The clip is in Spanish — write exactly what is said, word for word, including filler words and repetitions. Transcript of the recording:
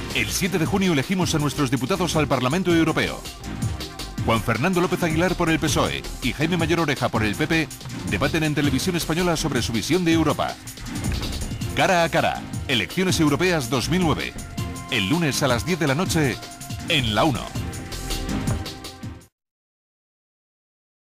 El siete de junio elegimos a nuestros diputados al Parlamento Europeo. Juan Fernando López Aguilar por el P S O E y Jaime Mayor Oreja por el P P debaten en Televisión Española sobre su visión de Europa. Cara a cara, Elecciones Europeas dos mil nueve. El lunes a las diez de la noche en La uno.